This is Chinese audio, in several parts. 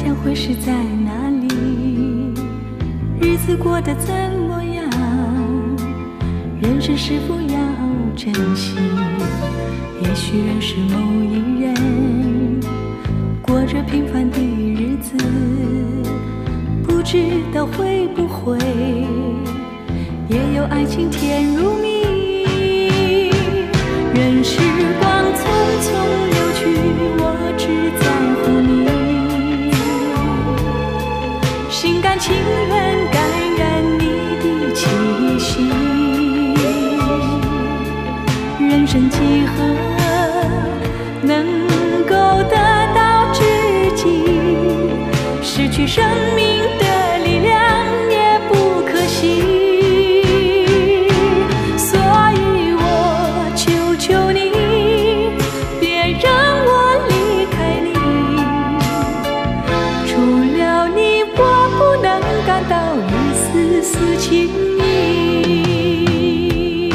将会是在哪里？日子过得怎么样？人生是否要珍惜？也许认识某一人，过着平凡的日子，不知道会不会也有爱情甜如蜜。任时光匆匆流去，我只在乎你，心甘情愿感染你的气息。人生几何能够得到知己？失去生命的力量也不可惜。丝情意，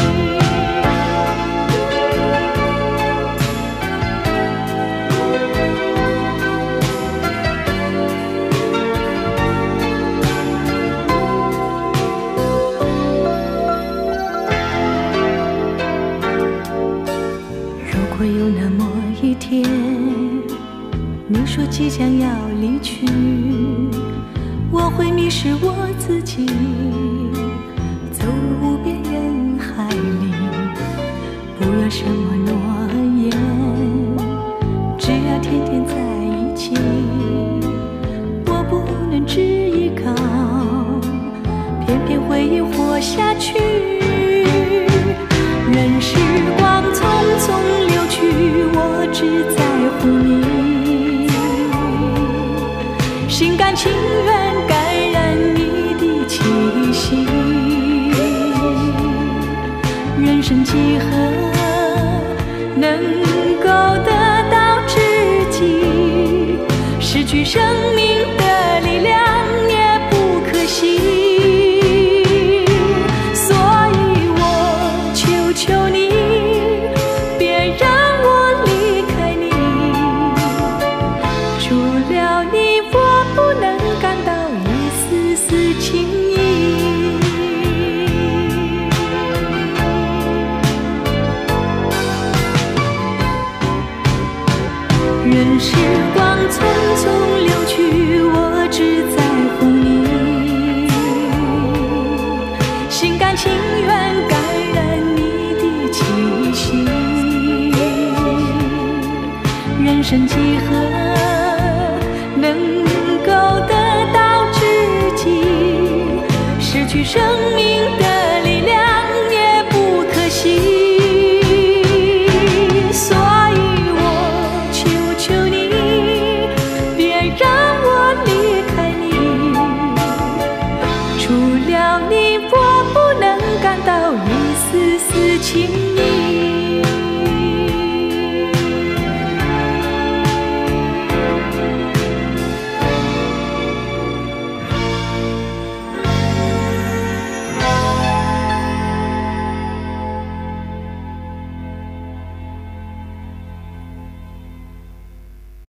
如果有那么一天，你说即将要离去，我会迷失我自己，走入无边人海里。不要什么诺言，只要天天在一起。我不能只依靠，偏偏回忆活下去。任时光匆匆流去，我只在乎你，心甘情愿感染你的气息。人生几何能够得到知己？失去生命的力量也不可惜。